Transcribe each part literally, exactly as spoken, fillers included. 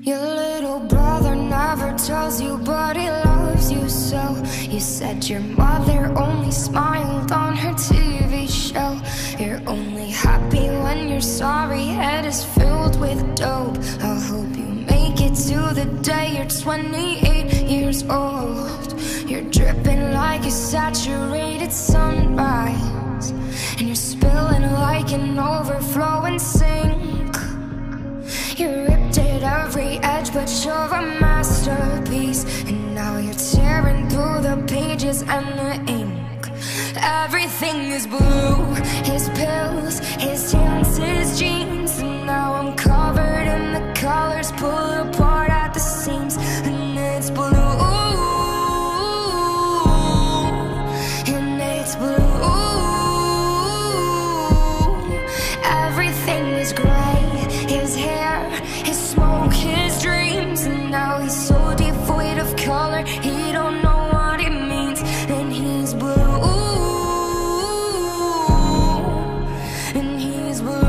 Your little brother never tells you, but he loves you so. You said your mother only smiled on her T V show. You're only happy when your sorry head is filled with dope. I hope you make it to the day you're twenty-eight years old. You're dripping like a saturated sunrise, and you're spilling like an overflowing sink. You ripped at every edge, but you're a masterpiece. And now you're tearing through the pages and the ink. Everything is blue, his pills, his hands, his jeans. And now I'm covered in the colors, pull apart at the seams. And it's blue, and it's blue. Everything is gray, his hair, his smoke, his dreams. And now he's so devoid of color, he don't know what it means. And he's blue, and he's blue.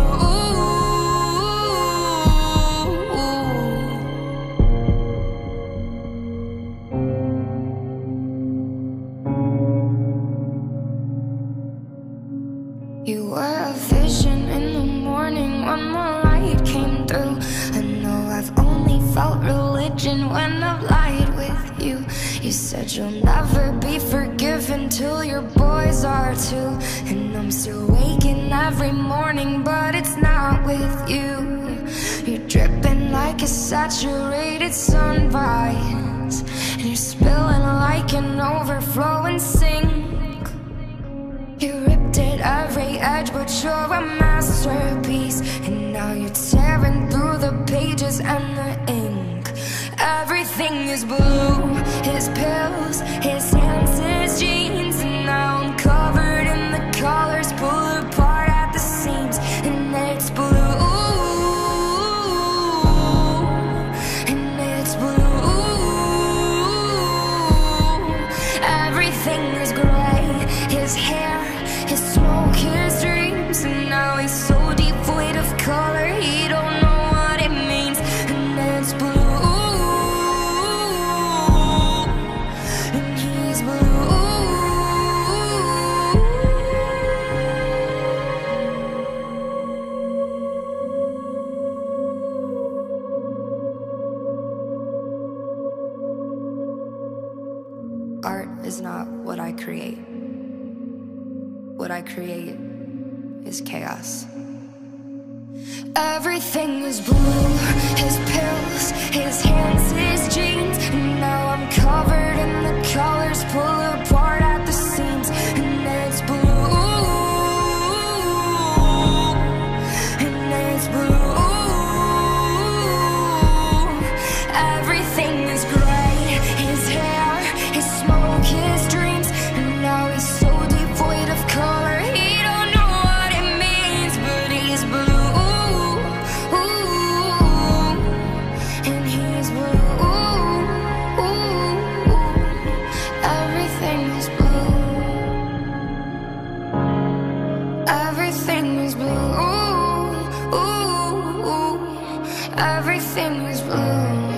You were a vision in the morning when the light came through. I know I've only felt religion when I've lied with you. You said you'll never be forgiven till your boys are too. And I'm still waking every morning, but it's not with you. You're dripping like a saturated sunrise, and you're spilling like an overflowing sink. You ripped at every edge, but you're a masterpiece. And now you're tearing through the pages and the ink. Everything is blue, his pills, his hands, his jeans. And now I'm covered in the colors, pull apart at the seams. And it's blue, and it's blue. Everything is gray, his hair, his smoke, his dreams. And now he's so devoid of color, he don't know what it means. And it's blue, and he's blue. Art is not what I create. What I create is chaos. Everything is blue, his pills, his hands, his jeans. And now I'm covered in the colors, pull apart at the seams. And it's blue, and it's blue. Everything is gray, his hair, his smoke, his dreams. And now he's so devoid of color, he don't know what it means. But he's blue, and he's blue. Everything is blue. Everything is blue. Everything is blue.